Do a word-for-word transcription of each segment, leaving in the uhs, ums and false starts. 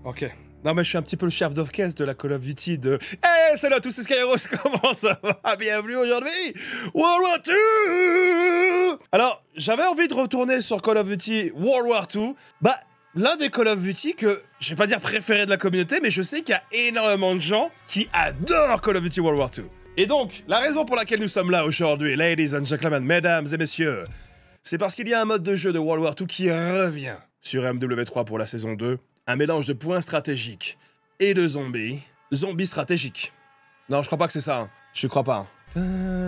Ok. Non mais je suis un petit peu le chef d'orchestre de la Call of Duty de... Hey, salut à tous, c'est Skyros, comment ça va? Bienvenue aujourd'hui, World War deux. Alors, j'avais envie de retourner sur Call of Duty World War deux. Bah, l'un des Call of Duty que, je vais pas dire préféré de la communauté, mais je sais qu'il y a énormément de gens qui adorent Call of Duty World War deux. Et donc, la raison pour laquelle nous sommes là aujourd'hui, ladies and gentlemen, mesdames et messieurs, c'est parce qu'il y a un mode de jeu de World War deux qui revient sur M W trois pour la saison deux. Un mélange de points stratégiques et de zombies. Zombies stratégiques. Non, je crois pas que c'est ça. Hein. Je crois pas. Hein.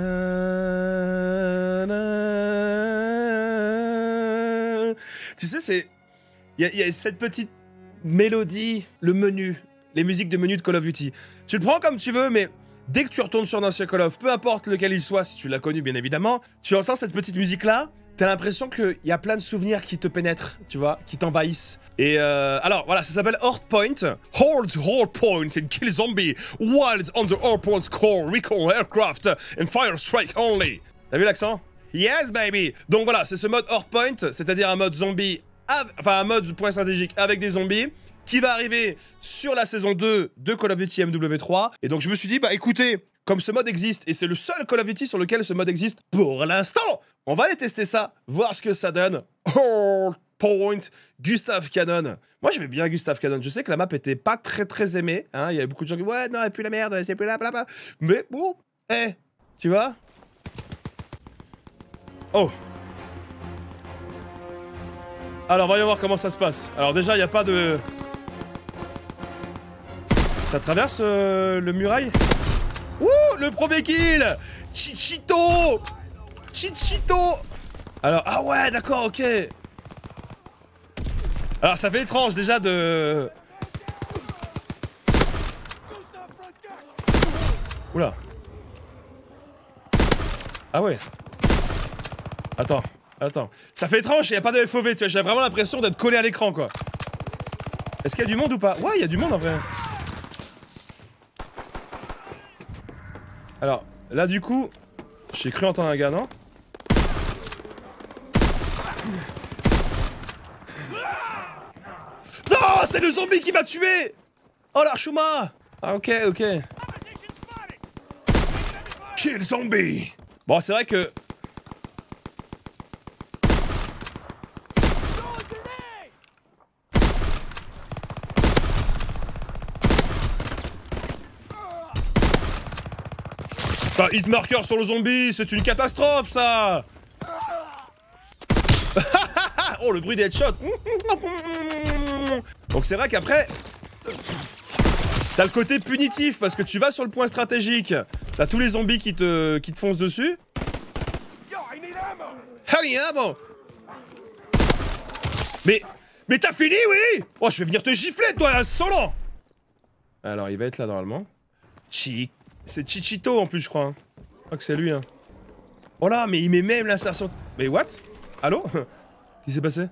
Tu sais, c'est... Il y, y a cette petite mélodie, le menu, les musiques de menu de Call of Duty. Tu le prends comme tu veux, mais dès que tu retournes sur un ancien Call of, peu importe lequel il soit, si tu l'as connu bien évidemment, tu entends cette petite musique-là, t'as l'impression qu'il y a plein de souvenirs qui te pénètrent, tu vois, qui t'envahissent. Et euh, alors, voilà, ça s'appelle Hardpoint. Hold Hardpoint and kill zombie while on the Hardpoint's core, recall aircraft and fire strike only. T'as vu l'accent? Yes, baby! Donc voilà, c'est ce mode Hardpoint, c'est-à-dire un mode zombie, enfin un mode point stratégique avec des zombies, qui va arriver sur la saison deux de Call of Duty M W trois. Et donc je me suis dit, bah écoutez, comme ce mode existe, et c'est le seul Call of Duty sur lequel ce mode existe pour l'instant, on va aller tester ça, voir ce que ça donne. Hardpoint, Gustav Cannon. Moi j'aimais bien Gustav Cannon, je sais que la map était pas très très aimée, hein, il y avait beaucoup de gens qui ouais non, et puis la merde, c'est plus là, blabla. Mais bon, eh, hey, tu vois. Oh. Alors voyons voir comment ça se passe. Alors déjà il n'y a pas de... Ça traverse euh, le muraille. Ouh, le premier kill! Chichito! Chichito! Alors, ah ouais, d'accord, ok. Alors, ça fait étrange déjà de... Oula. Ah ouais. Attends, attends. Ça fait étrange, il n'y a pas de F O V, tu vois, j'ai vraiment l'impression d'être collé à l'écran, quoi. Est-ce qu'il y a du monde ou pas? Ouais, il y a du monde en vrai. Alors, là du coup, j'ai cru entendre un gars, non? Non, c'est le zombie qui m'a tué! Oh l'Archuma! Ah ok, ok. Kill zombie! Bon, c'est vrai que... Enfin, hit marker sur le zombie, c'est une catastrophe ça. Oh, le bruit des headshots. Donc c'est vrai qu'après, t'as le côté punitif parce que tu vas sur le point stratégique, t'as tous les zombies qui te, qui te foncent dessus. Allez, hein, bon. Mais, mais t'as fini, oui. Oh, je vais venir te gifler, toi, insolent. Alors, il va être là normalement. Chic. C'est Chichito en plus, je crois. Hein. Je crois que c'est lui. Hein. Oh là, mais il met même l'insertion. Mais what? Allô? Qu'est-ce qui s'est passé?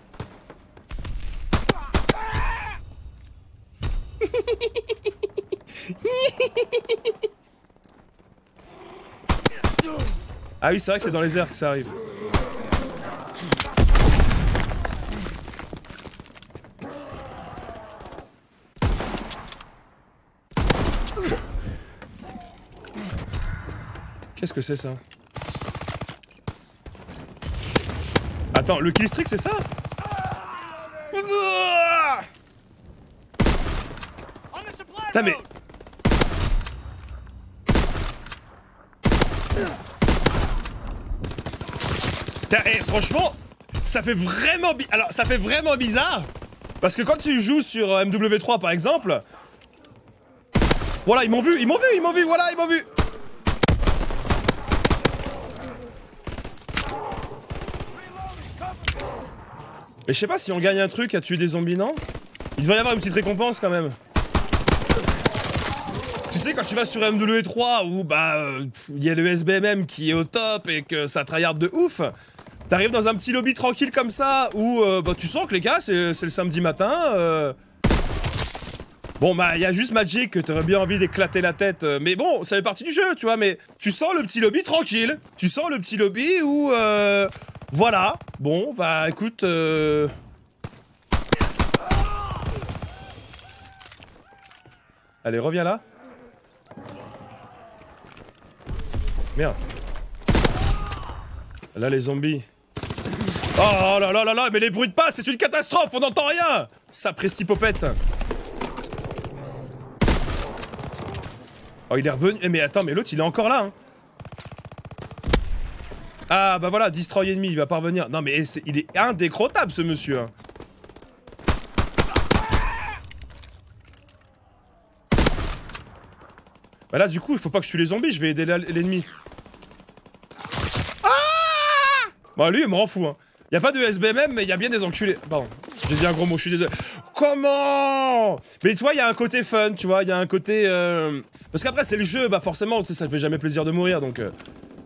Ah oui, c'est vrai que c'est dans les airs que ça arrive. Qu'est-ce que c'est ça? Attends, le killstreak c'est ça? Putain mais... Putain, eh, franchement, ça fait vraiment bi... Alors, ça fait vraiment bizarre. Parce que quand tu joues sur M W trois par exemple... Voilà, ils m'ont vu, ils m'ont vu, ils m'ont vu, voilà, ils m'ont vu. Mais je sais pas si on gagne un truc à tuer des zombies, non? Il devrait y avoir une petite récompense quand même. Tu sais, quand tu vas sur M W trois où bah il euh, y a le S B M M qui est au top et que ça tryhard de ouf, t'arrives dans un petit lobby tranquille comme ça où euh, bah, tu sens que les gars, c'est le samedi matin. Euh... Bon bah il y a juste Magic que t'aurais bien envie d'éclater la tête, euh, mais bon, ça fait partie du jeu, tu vois, mais tu sens le petit lobby tranquille. Tu sens le petit lobby où... Euh... Voilà, bon, bah écoute... Euh... Allez, reviens là. Merde. Là, les zombies. Oh là là là là, mais les bruits de pas, c'est une catastrophe, on n'entend rien. Sapristi-popette. Oh, il est revenu. Eh, mais attends, mais l'autre, il est encore là, hein. Ah, bah voilà, destroy ennemi, il va pas revenir. Non, mais est, il est indécrottable, ce monsieur, hein. Bah là, du coup, il faut pas que je tue les zombies, je vais aider l'ennemi. Ah! Bah lui, il me rend fou, hein. Y a pas de S B M M, mais il y a bien des enculés. Pardon, j'ai dit un gros mot, je suis désolé. Comment? Mais tu vois, il y a un côté fun, tu vois, il y a un côté... Euh... Parce qu'après, c'est le jeu, bah forcément, tu sais, ça fait jamais plaisir de mourir, donc... Euh...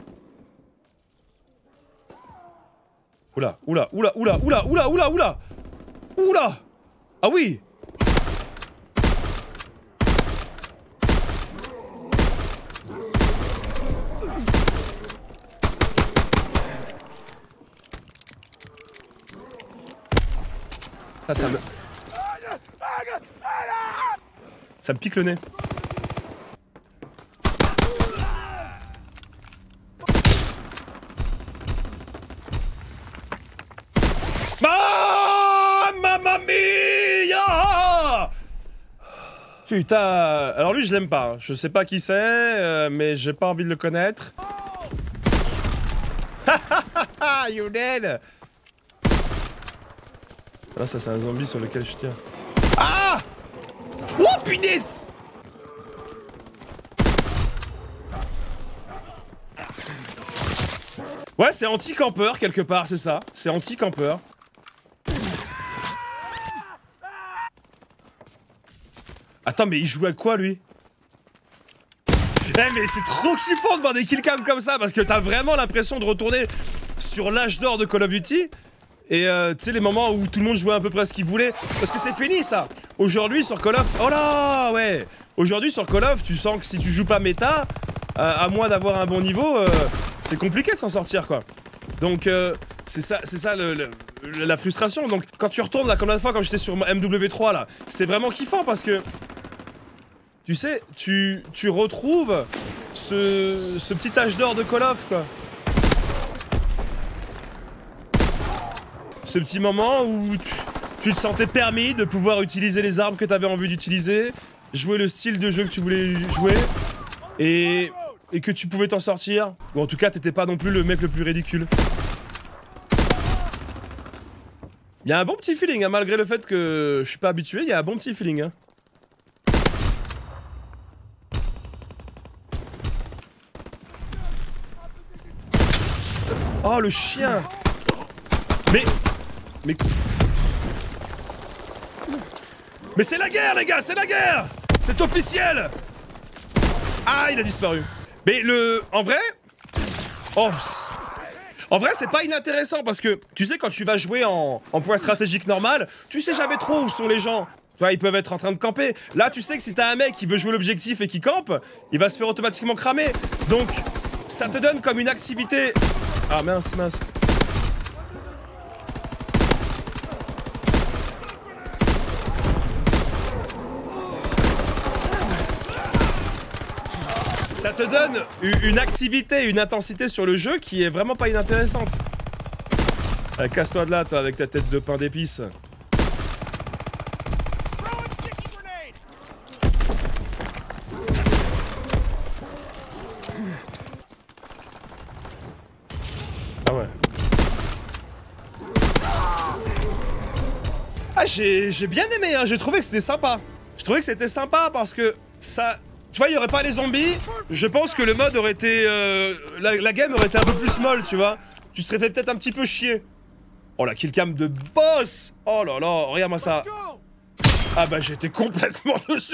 Oula, oula, oula, oula, oula, oula, oula, oula. Oula. Ah oui. Ça, ça me... Ça me pique le nez. Ah, mamma mia! Putain... Alors lui, je l'aime pas. Je sais pas qui c'est, euh, mais j'ai pas envie de le connaître. Ha you dead! Là, ça, c'est un zombie sur lequel je tiens. Ah! Oh, punaise! Ouais, c'est anti-campeur, quelque part, c'est ça. C'est anti-campeur. Attends, mais il joue à quoi, lui? Eh, mais c'est trop kiffant de voir des killcams comme ça, parce que t'as vraiment l'impression de retourner sur l'âge d'or de Call of Duty. Et euh, tu sais, les moments où tout le monde jouait à peu près ce qu'il voulait. Parce que c'est fini, ça. Aujourd'hui, sur Call of... Oh là, ouais. Aujourd'hui, sur Call of, tu sens que si tu joues pas méta, euh, à moins d'avoir un bon niveau, euh, c'est compliqué de s'en sortir, quoi. Donc, euh, c'est ça, c'est ça le, le, la frustration. Donc, quand tu retournes, là, comme la fois, quand j'étais sur M W trois, là, c'était vraiment kiffant, parce que... Tu sais, tu, tu retrouves ce, ce petit âge d'or de Call of, quoi. Ce petit moment où tu, tu te sentais permis de pouvoir utiliser les armes que tu avais envie d'utiliser, jouer le style de jeu que tu voulais jouer, et, et que tu pouvais t'en sortir. Ou en tout cas, t'étais pas non plus le mec le plus ridicule. Il y a un bon petit feeling, hein, malgré le fait que je suis pas habitué, il y a un bon petit feeling. Hein. Oh, le chien! Mais... Mais... Mais c'est la guerre, les gars, c'est la guerre! C'est officiel! Ah, il a disparu. Mais le... En vrai... Oh... En vrai, c'est pas inintéressant, parce que, tu sais, quand tu vas jouer en, en point stratégique normal, tu sais jamais trop où sont les gens. Tu vois, ils peuvent être en train de camper. Là, tu sais que si t'as un mec qui veut jouer l'objectif et qui campe, il va se faire automatiquement cramer. Donc, ça te donne comme une activité... Ah, mince, mince. Ça te donne une activité, une intensité sur le jeu qui est vraiment pas inintéressante. Allez, casse-toi de là, toi, avec ta tête de pain d'épices. Ah ouais. Ah, j'ai bien aimé, hein. J'ai trouvé que c'était sympa. Je trouvais que c'était sympa parce que ça... Tu vois, il n'y aurait pas les zombies, je pense que le mode aurait été... Euh, la, la game aurait été un peu plus molle, tu vois. Tu serais fait peut-être un petit peu chier. Oh, la killcam de boss! Oh là là, regarde-moi ça. Ah bah, j'étais complètement dessus.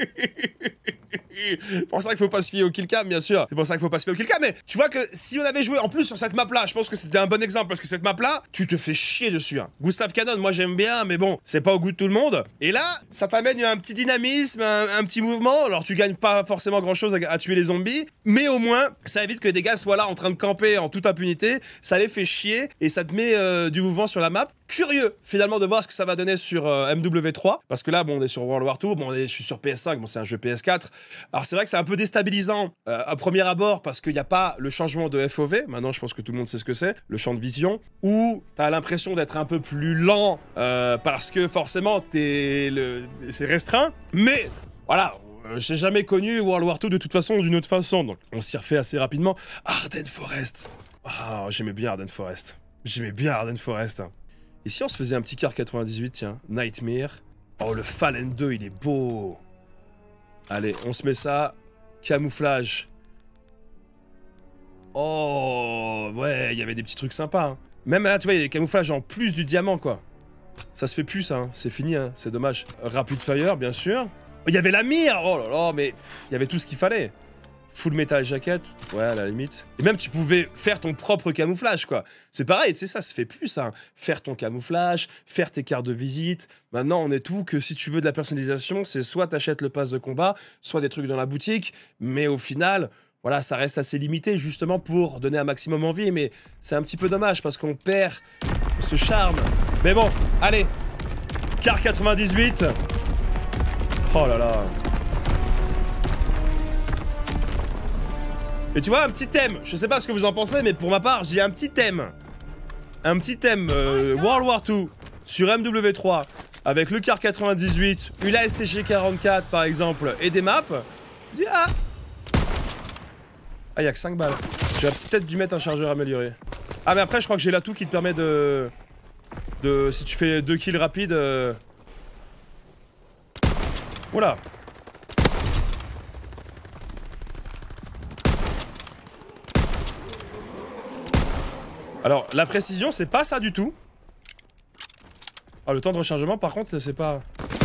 C'est pour ça qu'il faut pas se fier au killcam, bien sûr. C'est pour ça qu'il faut pas se fier au killcam. Mais tu vois que si on avait joué en plus sur cette map-là, je pense que c'était un bon exemple parce que cette map-là, tu te fais chier dessus. Hein. Gustave Cannon, moi j'aime bien, mais bon, c'est pas au goût de tout le monde. Et là, ça t'amène un petit dynamisme, un, un petit mouvement. Alors tu gagnes pas forcément grand-chose à, à tuer les zombies, mais au moins, ça évite que des gars soient là en train de camper en toute impunité. Ça les fait chier et ça te met euh, du mouvement sur la map. curieux finalement de voir ce que ça va donner sur euh, M W trois, parce que là bon on est sur World War deux, bon on est, je suis sur P S cinq, bon c'est un jeu P S quatre. Alors c'est vrai que c'est un peu déstabilisant euh, à premier abord parce qu'il n'y a pas le changement de F O V, maintenant je pense que tout le monde sait ce que c'est, le champ de vision, où t'as l'impression d'être un peu plus lent euh, parce que forcément t'es le... c'est restreint, mais voilà. Euh, J'ai jamais connu World War deux de toute façon ou d'une autre façon, donc on s'y refait assez rapidement. Arden Forest. Ah, j'aimais bien Arden Forest. J'aimais bien Arden Forest. Hein. Et si on se faisait un petit car quatre-vingt-dix-huit, tiens, Nightmare. Oh, le Fallen deux, il est beau. Allez, on se met ça. Camouflage. Oh, ouais, il y avait des petits trucs sympas. Hein. Même là, tu vois, il y a des camouflages en plus du diamant, quoi. Ça se fait plus, ça. Hein. C'est fini, hein. C'est dommage. Rapid Fire, bien sûr. Il y avait la mire. Oh là là, mais il y avait tout ce qu'il fallait. Full Metal Jacket, ouais, à la limite. Et même, tu pouvais faire ton propre camouflage, quoi. C'est pareil, c'est ça, ça se fait plus, ça. Hein. Faire ton camouflage, faire tes cartes de visite. Maintenant, on est tout que si tu veux de la personnalisation, c'est soit t'achètes le pass de combat, soit des trucs dans la boutique. Mais au final, voilà, ça reste assez limité, justement, pour donner un maximum envie. Mais c'est un petit peu dommage, parce qu'on perd ce charme. Mais bon, allez. Car quatre-vingt-dix-huit. Oh là là. Et tu vois, un petit thème, je sais pas ce que vous en pensez, mais pour ma part, j'ai un petit thème. Un petit thème euh, World War deux sur M W trois, avec le car quatre-vingt-dix-huit, une A S T G quarante-quatre par exemple, et des maps. Je dis, ah Ah, y'a que cinq balles. J'aurais peut-être dû mettre un chargeur amélioré. Ah, mais après, je crois que j'ai l'atout qui te permet de... de... Si tu fais deux kills rapides... Euh... Oula. Alors, la précision, c'est pas ça du tout. Ah, le temps de rechargement, par contre, c'est pas...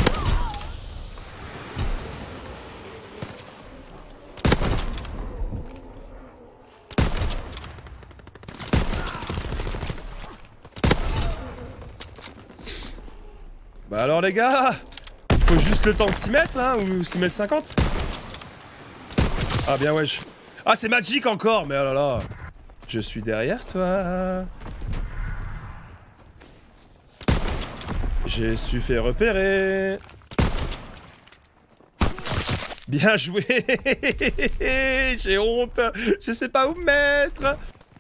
Bah alors, les gars, il faut juste le temps de s'y mettre, hein, ou s'y mettre cinquante. Ah, bien, wesh. Ah, c'est Magic encore, mais oh là là. Je suis derrière toi. J'ai su faire repérer. Bien joué. J'ai honte. Je sais pas où me mettre.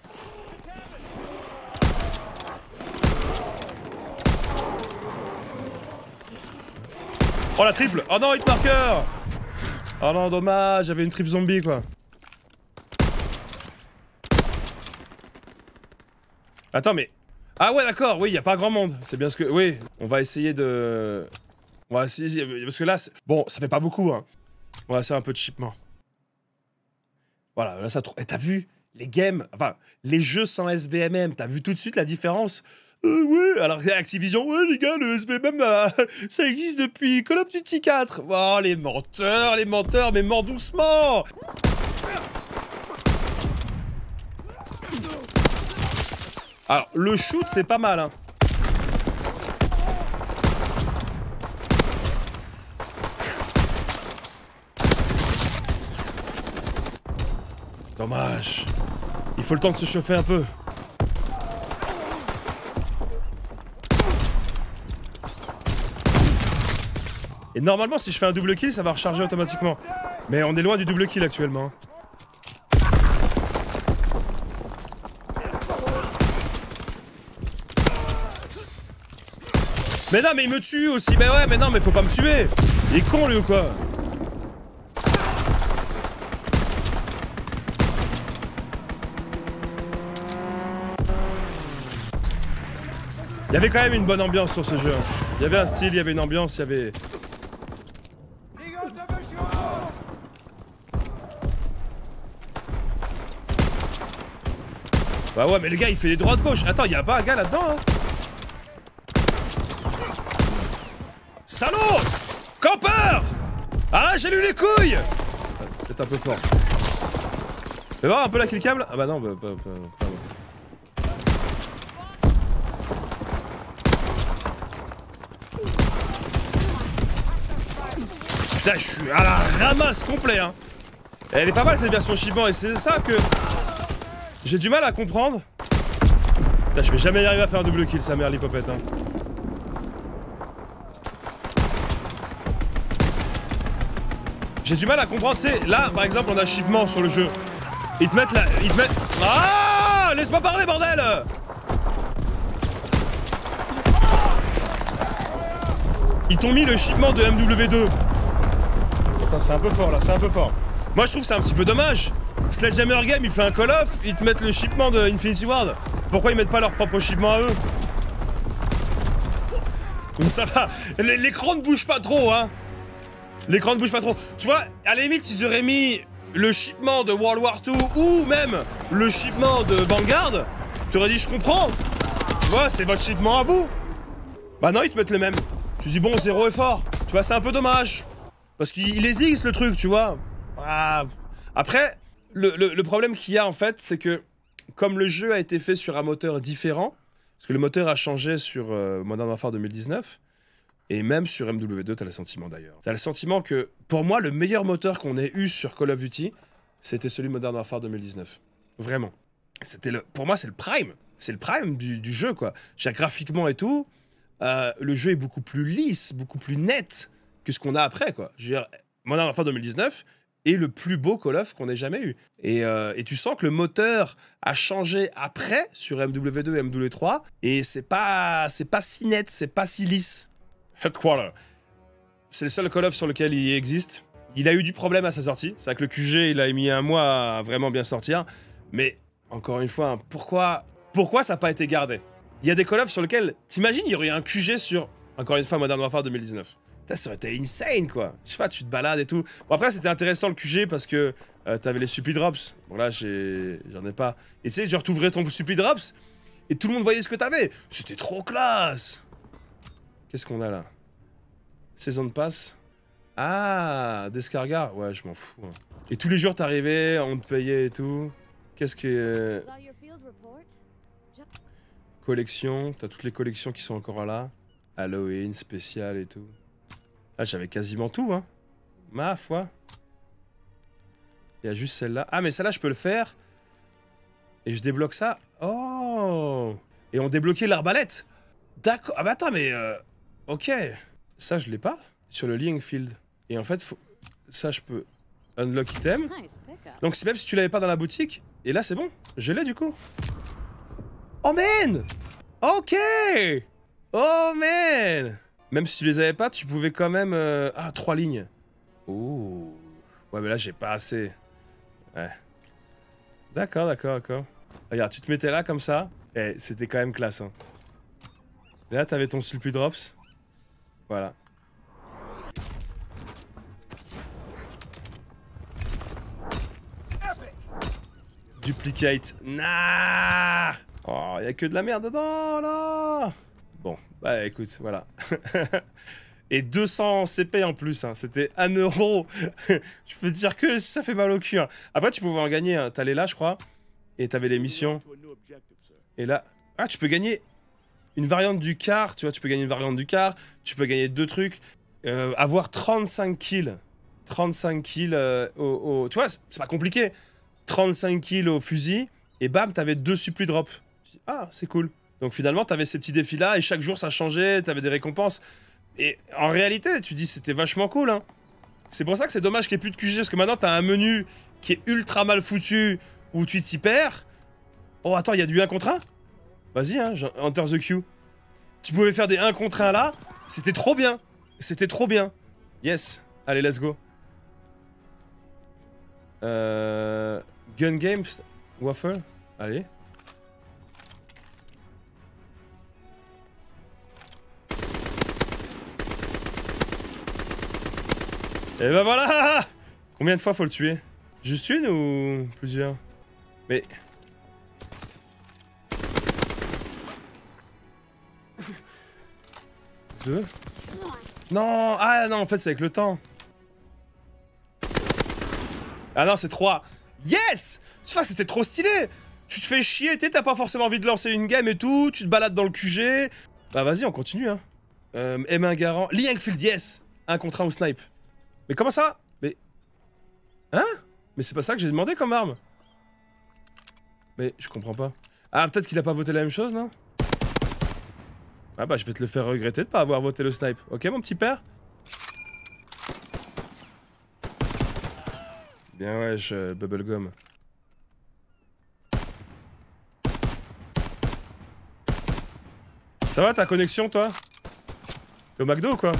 Oh la triple. Oh non, hitmarker. Oh non, dommage. J'avais une triple zombie quoi. Attends, mais... Ah ouais, d'accord, oui, il n'y a pas grand monde. C'est bien ce que... Oui, on va essayer de... On va essayer... Parce que là, bon, ça fait pas beaucoup, hein. On va essayer un peu de chipement. Voilà, là, ça... Et t'as vu les games... Enfin, les jeux sans S B M M, t'as vu tout de suite la différence? Euh, ouais, alors Activision, ouais, les gars, le S B M M, euh, ça existe depuis Call of Duty quatre. Oh, les menteurs, les menteurs, mais mort doucement. Alors, le shoot, c'est pas mal, hein. Dommage. Il faut le temps de se chauffer un peu. Et normalement, si je fais un double kill, ça va recharger automatiquement. Mais on est loin du double kill actuellement. Mais non, mais il me tue aussi. Mais ouais, mais non, mais faut pas me tuer. Il est con, lui, ou quoi? Il y avait quand même une bonne ambiance sur ce jeu. Il y avait un style, il y avait une ambiance, il y avait... Bah ouais, mais le gars, il fait des droites-gauche. Attends, il y a pas un gars là-dedans, hein? Salaud! Campeur! Ah, j'ai lu les couilles! Peut-être un peu fort. Fais voir un peu la kill cam. Ah bah non, bah, bah, bah, bah, putain, je suis à la ramasse complet, hein. Elle est pas mal cette version Shiban et c'est ça que j'ai du mal à comprendre. Putain, je vais jamais y arriver à faire un double kill, sa mère, l'hypopète. Hein. J'ai du mal à comprendre, tu sais, là, par exemple, on a achievement sur le jeu. Ils te mettent là... Ils te mettent... Ah, laisse-moi parler, bordel. Ils t'ont mis le shipment de M W deux. Attends, c'est un peu fort, là, c'est un peu fort. Moi, je trouve que c'est un petit peu dommage. Sledgehammer Game, il fait un Call of, ils te mettent le shipment de Infinity Ward. Pourquoi ils mettent pas leur propre shipment à eux? Donc ça va, l'écran ne bouge pas trop, hein. L'écran ne bouge pas trop. Tu vois, à la limite, ils auraient mis le shipment de World War deux ou même le shipment de Vanguard. Tu aurais dit, je comprends. Tu vois, c'est votre shipment à vous. Bah non, ils te mettent le même. Tu dis, bon, zéro effort. Tu vois, c'est un peu dommage. Parce qu'il existe le truc, tu vois. Ah. Après, le, le, le problème qu'il y a, en fait, c'est que comme le jeu a été fait sur un moteur différent, parce que le moteur a changé sur euh, Modern Warfare deux mille dix-neuf, et même sur M W deux, t'as le sentiment d'ailleurs. T'as le sentiment que, pour moi, le meilleur moteur qu'on ait eu sur Call of Duty, c'était celui de Modern Warfare deux mille dix-neuf. Vraiment. C'était le, pour moi, c'est le prime. C'est le prime du, du jeu, quoi. J'ai graphiquement et tout, euh, le jeu est beaucoup plus lisse, beaucoup plus net que ce qu'on a après, quoi. Je veux dire, Modern Warfare deux mille dix-neuf est le plus beau Call of qu'on ait jamais eu. Et, euh, et tu sens que le moteur a changé après sur M W deux et M W trois, et c'est pas, c'est pas si net, c'est pas si lisse. Headquarter. C'est le seul Call of sur lequel il existe. Il a eu du problème à sa sortie. C'est vrai que le Q G, il a mis un mois à vraiment bien sortir. Mais, encore une fois, pourquoi, pourquoi ça n'a pas été gardé? Il y a des Call of sur lesquels, t'imagines, il y aurait un Q G sur, encore une fois, Modern Warfare deux mille dix-neuf. Ça aurait été insane, quoi. Je sais pas, tu te balades et tout. Bon, après, c'était intéressant le Q G parce que euh, t'avais les Supply Drops. Bon, là, j'en ai... ai pas. Et tu sais, genre, t'ouvrais ton Supply Drops et tout le monde voyait ce que t'avais. C'était trop classe. Qu'est-ce qu'on a là? Saison de passe. Ah, Descarga. Ouais, je m'en fous. Hein. Et tous les jours, t'arrivais, on te payait et tout. Qu'est-ce que... Euh... Collection. T'as toutes les collections qui sont encore là. Halloween, spécial et tout. Ah, j'avais quasiment tout, hein. Ma foi. Il y a juste celle-là. Ah, mais celle-là, je peux le faire. Et je débloque ça. Oh! Et on débloquait l'arbalète. D'accord. Ah, bah attends, mais... Euh... Ok. Ça, je l'ai pas. Sur le Lying Field. Et en fait, faut... ça, je peux... Unlock item. Donc, c'est même si tu l'avais pas dans la boutique. Et là, c'est bon. Je l'ai, du coup. Oh, man! Ok! Oh, man! Même si tu les avais pas, tu pouvais quand même... Euh... Ah, trois lignes. Oh. Ouais, mais là, j'ai pas assez. Ouais. D'accord, d'accord, d'accord. Regarde, tu te mettais là, comme ça. Eh, c'était quand même classe, hein. Et là, t'avais ton Supply Drops. Voilà. Duplicate. Nah. Oh, y'a que de la merde dedans, là. Bon, bah écoute, voilà. Et deux cents C P en plus, hein. C'était un euro. Je peux te dire que ça fait mal au cul. Hein. Après, tu pouvais en gagner. Hein. T'allais là, je crois. Et t'avais les missions. Et là... Ah, tu peux gagner une variante du car. Tu vois, tu peux gagner une variante du car. Tu peux gagner deux trucs. Euh, avoir trente-cinq kills. trente-cinq kills euh, au, au... Tu vois, c'est pas compliqué. trente-cinq kills au fusil. Et bam, t'avais deux supply drops. Ah, c'est cool. Donc finalement, t'avais ces petits défis-là. Et chaque jour, ça changeait. T'avais des récompenses. Et en réalité, tu dis c'était vachement cool, hein. C'est pour ça que c'est dommage qu'il n'y ait plus de Q G, parce que maintenant t'as un menu qui est ultra mal foutu, où tu t'y perds. Oh attends, il y a du un contre un. Vas-y, hein, enter the queue. Tu pouvais faire des un contre un là, c'était trop bien. C'était trop bien. Yes, allez, let's go. Euh... Gun Games, Waffle, allez. Et bah voilà! Combien de fois faut le tuer? Juste une ou plusieurs? Mais... Deux? Non! Ah non, en fait c'est avec le temps. Ah non, c'est trois. Yes! Tu vois, c'était trop stylé! Tu te fais chier, t'as pas forcément envie de lancer une game et tout, tu te balades dans le Q G. Bah vas-y, on continue, hein. Euh, M un Garant. Lee Enfield, yes! Un contre un au snipe. Mais comment ça? Mais... Hein? Mais c'est pas ça que j'ai demandé comme arme. Mais je comprends pas. Ah, peut-être qu'il a pas voté la même chose, non? Ah bah, je vais te le faire regretter de pas avoir voté le snipe. Ok, mon petit père? Bien ouais, je... Bubblegum. Ça va ta connexion, toi? T'es au McDo ou quoi?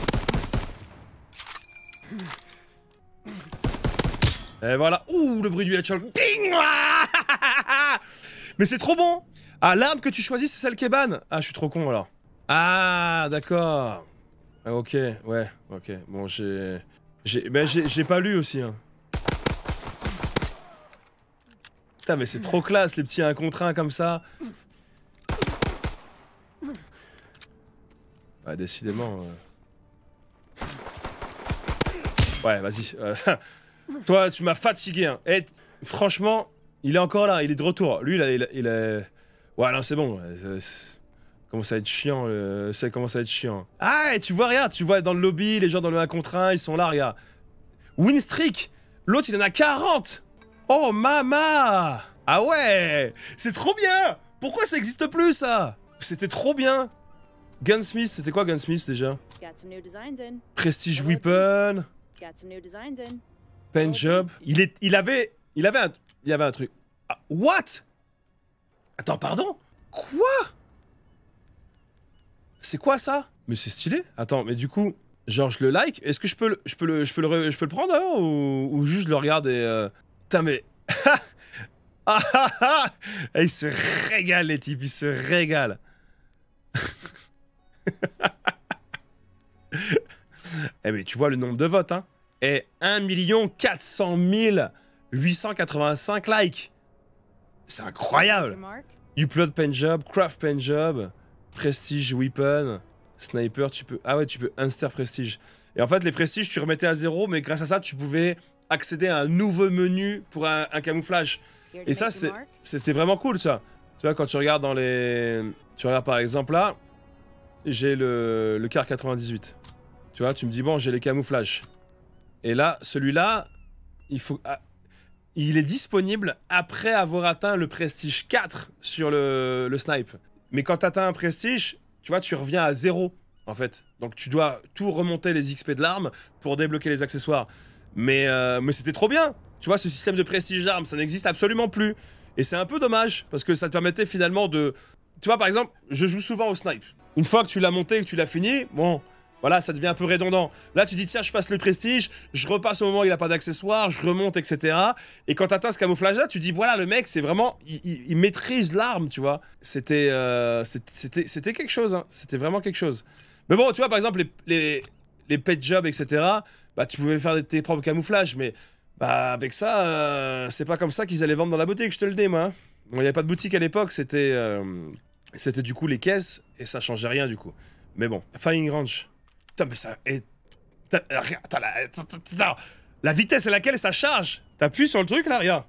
Et voilà. Ouh, le bruit du headshot. Ding. Mais c'est trop bon. Ah, l'arme que tu choisis, c'est celle qui est ban. Ah, je suis trop con alors. Ah, d'accord. Ah, ok, ouais, ok. Bon, j'ai... J'ai ben, j'ai pas lu aussi, hein. Putain, mais c'est trop classe, les petits un contre un comme ça. Ouais, décidément... Euh... Ouais, vas-y. Euh... Toi, tu m'as fatigué, hein. Et franchement, il est encore là, il est de retour. Lui, il a... Il a, il a... Ouais, non, c'est bon. Ça commence à être chiant, le... ça commence à être chiant. Ah, et tu vois, regarde, tu vois dans le lobby, les gens dans le un contre un, ils sont là, regarde. Win streak. L'autre, il en a quarante. Oh, mama. Ah ouais. C'est trop bien. Pourquoi ça existe plus, ça? C'était trop bien. Gunsmith, c'était quoi Gunsmith, déjà? Prestige Weapon. Paint Job. Il, est, il avait... Il avait un... Il y avait un truc. Ah, what? Attends, pardon? Quoi? C'est quoi ça? Mais c'est stylé. Attends, mais du coup, genre je le like. Est-ce que je peux le, je peux le, je peux le, je peux le prendre alors ou, ou juste je le regarde et euh... putain mais ah ah ah il se régale les types, ils se régalent. Eh mais tu vois le nombre de votes hein. Et un million quatre cent mille huit cent quatre-vingt-cinq likes. C'est incroyable. Upload Paint Job, Craft Paint Job, Prestige Weapon, Sniper, tu peux... Ah ouais, tu peux Inster Prestige. Et en fait, les prestiges, tu remettais à zéro, mais grâce à ça, tu pouvais accéder à un nouveau menu pour un, un camouflage. Et ça, c'était vraiment cool, ça. Tu vois, quand tu regardes dans les... Tu regardes par exemple là, j'ai le, le car quatre-vingt-dix-huit. Tu vois, tu me dis, bon, j'ai les camouflages. Et là, celui-là, il faut... Ah, il est disponible après avoir atteint le prestige quatre sur le, le snipe. Mais quand tu atteins un prestige, tu vois, tu reviens à zéro, en fait. Donc tu dois tout remonter les X P de l'arme pour débloquer les accessoires. Mais, euh, mais c'était trop bien. Tu vois, ce système de prestige d'armes, ça n'existe absolument plus. Et c'est un peu dommage, parce que ça te permettait finalement de... Tu vois, par exemple, je joue souvent au snipe. Une fois que tu l'as monté et que tu l'as fini, bon... Voilà, ça devient un peu redondant. Là, tu dis, tiens, je passe le prestige, je repasse au moment où il n'a pas d'accessoires, je remonte, et cetera. Et quand tu atteins ce camouflage-là, tu dis, voilà, le mec, c'est vraiment... Il, il, il maîtrise l'arme, tu vois. C'était euh, c'était quelque chose, hein. C'était vraiment quelque chose. Mais bon, tu vois, par exemple, les, les, les pet jobs, et cetera, bah, tu pouvais faire tes propres camouflages, mais bah, avec ça, euh, c'est pas comme ça qu'ils allaient vendre dans la boutique, je te le dis, moi. Bon, il n'y avait pas de boutique à l'époque, c'était... Euh, c'était du coup les caisses, et ça changeait rien, du coup. Mais bon, Firing Range... Putain, mais ça... Et... Attends, la... Attends, la vitesse à laquelle ça charge. T'appuies sur le truc, là, regarde.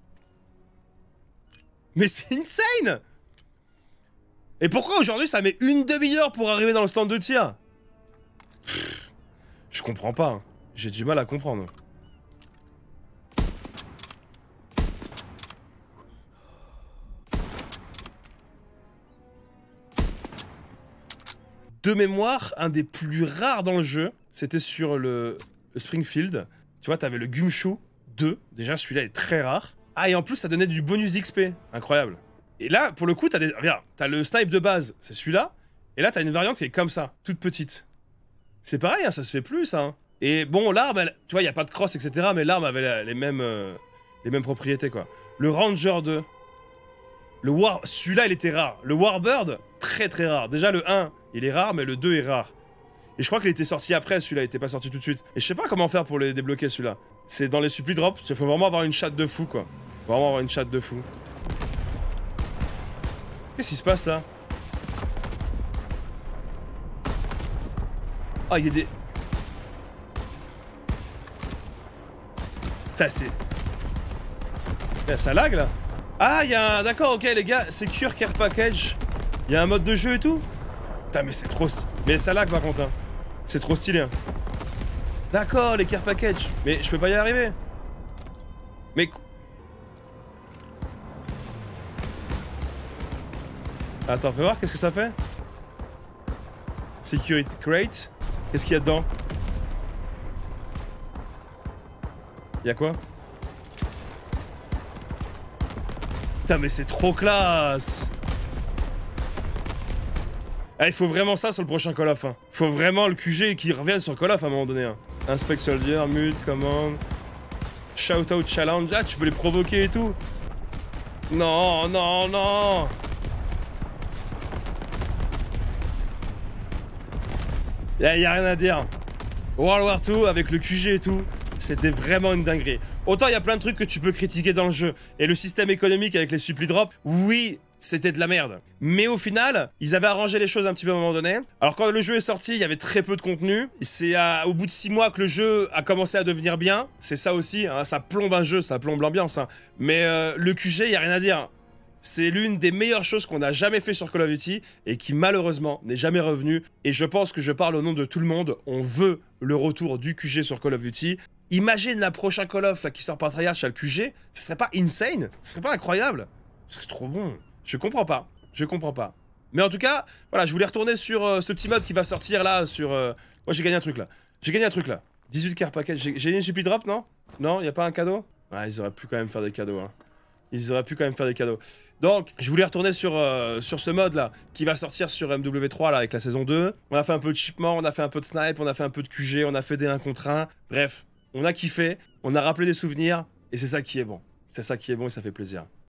Mais c'est insane. Et pourquoi aujourd'hui, ça met une demi-heure pour arriver dans le stand de tir? Pff, je comprends pas. Hein. J'ai du mal à comprendre. De mémoire, un des plus rares dans le jeu, c'était sur le, le Springfield. Tu vois, t'avais le Gumshoe deux. Déjà, celui-là est très rare. Ah, et en plus, ça donnait du bonus X P. Incroyable. Et là, pour le coup, t'as des... Regarde, t'as le snipe de base, c'est celui-là. Et là, t'as une variante qui est comme ça, toute petite. C'est pareil, hein, ça se fait plus, ça. Hein. Et bon, l'arme, elle... tu vois, il n'y a pas de cross, et cetera. Mais l'arme avait les mêmes, euh, les mêmes propriétés, quoi. Le Ranger deux. Le War... Celui-là, il était rare. Le Warbird, très très rare. Déjà, le un... il est rare, mais le deux est rare. Et je crois qu'il était sorti après, celui-là, il était pas sorti tout de suite. Et je sais pas comment faire pour les débloquer, celui-là. C'est dans les supply drops, il faut vraiment avoir une chatte de fou, quoi. Vraiment avoir une chatte de fou. Qu'est-ce qui se passe, là? Ah, il y a des... Putain, c'est... Ça lag, là? Ah, il y a un... D'accord, ok, les gars, Secure Care Package. Il y a un mode de jeu et tout? Putain, mais c'est trop... Mais ça lag par contre, hein. C'est trop stylé, hein. D'accord, les care package. Mais je peux pas y arriver. Mais... Attends, fais voir, qu'est-ce que ça fait? Security crate. Qu'est-ce qu'il y a dedans? Y'a quoi? Putain, mais c'est trop classe! Ah, il faut vraiment ça sur le prochain Call of. Hein. Faut vraiment le Q G qui revienne sur Call of à un moment donné. Hein. Inspect Soldier, Mute, Command, Shoutout Challenge. Ah, tu peux les provoquer et tout. Non, non, non. Y'a y a rien à dire. World War deux avec le Q G et tout, c'était vraiment une dinguerie. Autant il y a plein de trucs que tu peux critiquer dans le jeu. Et le système économique avec les supply drops, oui, c'était de la merde. Mais au final, ils avaient arrangé les choses un petit peu à un moment donné. Alors quand le jeu est sorti, il y avait très peu de contenu. C'est au bout de six mois que le jeu a commencé à devenir bien. C'est ça aussi, hein, ça plombe un jeu, ça plombe l'ambiance. Hein. Mais euh, le Q G, il n'y a rien à dire. C'est l'une des meilleures choses qu'on a jamais fait sur Call of Duty et qui malheureusement n'est jamais revenue. Et je pense que je parle au nom de tout le monde. On veut le retour du Q G sur Call of Duty. Imagine la prochaine Call of là, qui sort par Treyarch à le Q G. Ce serait pas insane? Ce serait pas incroyable? Ce serait trop bon. Je comprends pas. Je comprends pas. Mais en tout cas, voilà, je voulais retourner sur euh, ce petit mode qui va sortir là. Sur. Euh... Moi j'ai gagné un truc là. J'ai gagné un truc là. dix-huit care package. J'ai une supply drop, non? Non, y a pas un cadeau? Ah, ils auraient pu quand même faire des cadeaux. Hein. Ils auraient pu quand même faire des cadeaux. Donc, je voulais retourner sur, euh, sur ce mode là, qui va sortir sur M W trois là, avec la saison deux. On a fait un peu de chipement, on a fait un peu de snipe, on a fait un peu de Q G, on a fait des un contre un. Bref, on a kiffé, on a rappelé des souvenirs, et c'est ça qui est bon. C'est ça qui est bon et ça fait plaisir.